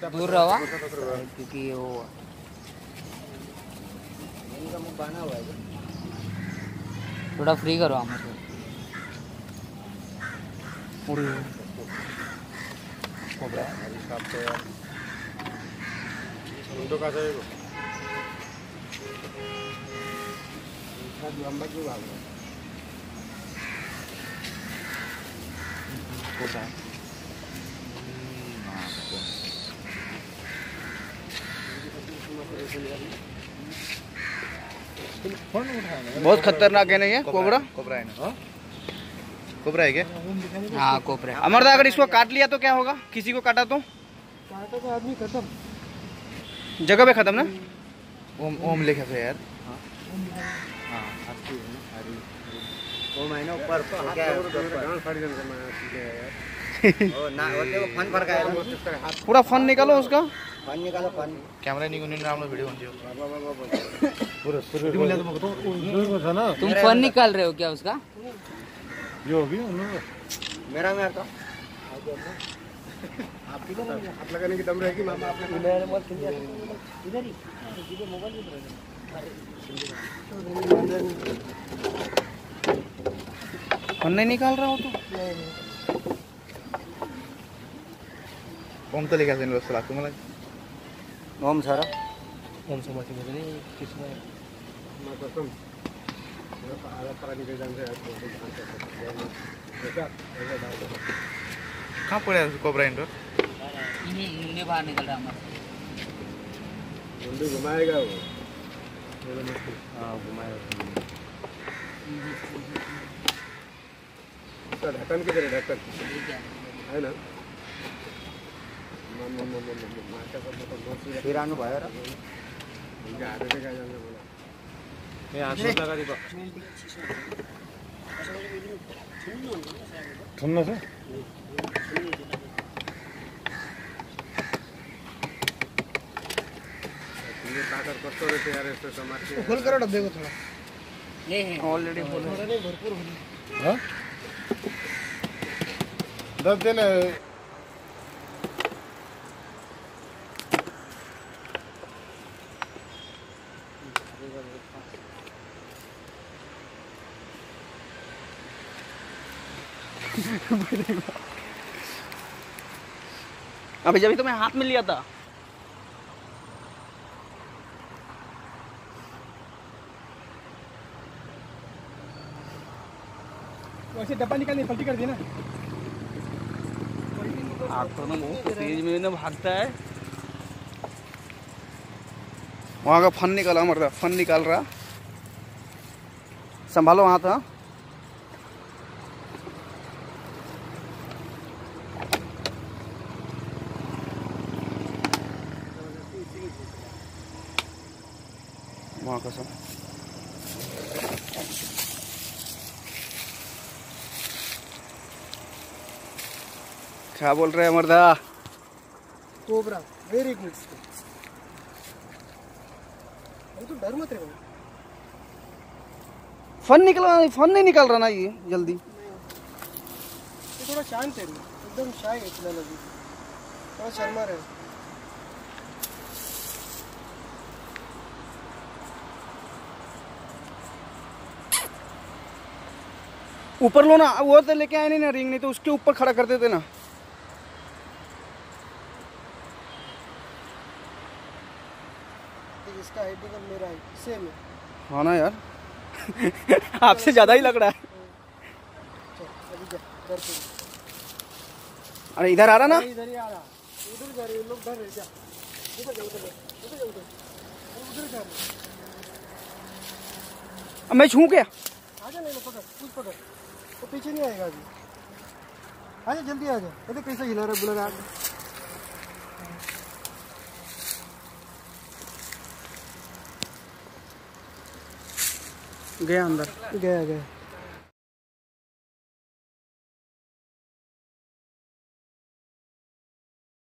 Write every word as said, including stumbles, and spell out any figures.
दूर रहा क्योंकि वो थोड़ा फ्री करो हम बहुत खतरनाक है ना ये कोबरा। कोबरा है ना? कोबरा है क्या? हाँ कोबरा। अमरदा अगर इसको काट लिया तो क्या होगा? किसी को काटा तो काटा तो आदमी खत्म, जगह पे खत्म ना। ओम ओम लिखा था यार। हाँ वो महीना ऊपर क्या है ना, वो देखो फन फर का है, पूरा फन निकालो उसका। फन निकालो फन। कैमरा नहीं निकालने हम लोग वीडियो बनती हो। तुम फन निकाल रहे हो क्या उसका? जो भी मेरा मेरा तो आप लगाने की दम रहेगी मामा। आपने इधर ही मोबाइल फन नहीं निकाल रहा हो तो ओम तो लिखा था इनवॉइस लाख तुम्हाला ओम सारा ओम समाज में नहीं किसमें मैं कसम मेरा आधा परा निकल जाने से ऐसा कहाँ पड़ा है कोबरा इंडोर? इन्हें बाहर निकल रहा हमारा मुंडू घुमाएगा वो। हाँ घुमाएगा उसका ढक्कन किधर है? ढक्कन है ना? फिर आनु भयो र ठुन्न छ ताकत कस्तो रहेछ यार यस्तो समाजले। खोल करो डब्बे को थोड़ा। ये है ऑलरेडी फुल है। भरपूर होली। हाँ दस दिन अभी जब तो मैं हाथ में लिया था। वैसे डब्बा निकालने पलटी कर दी ना। आग तो ना बहुत तेज में ना भागता है। वहाँ का फन निकाला मरदा, फन निकाल रहा। संभालो हाथ। हाँ वहाँ का सब क्या बोल रहे हैं मर्दा? Cobra very good. तो डर मत रहो। फन निकला, फन नहीं निकल रहा ना ये जल्दी। ये थोड़ा शांत है, एकदम शाय है इतना लगी, थोड़ा शर्मा रहे। ऊपर लो ना, वो तो लेके आए नहीं ना रिंग, नहीं तो उसके ऊपर खड़ा कर देते ना। इसका हेडिंग और मेरा है सेम है। हाँ ना यार आपसे ज्यादा ही लग रहा है। अरे इधर आ रहा ना, इधर ही आ रहा, उधर जा रहे लोग, डर रहे क्या? उधर जा, उधर जा, उधर जा, उधर उधर जा रहे। अब मैं छू क्या? आजा, ले लो, पकड़, कुछ पकड़, वो पीछे नहीं आएगा अभी। आजा जल्दी आजा। अरे कैसा हिला रहा, बुला रहा। गया अंदर, गया गया।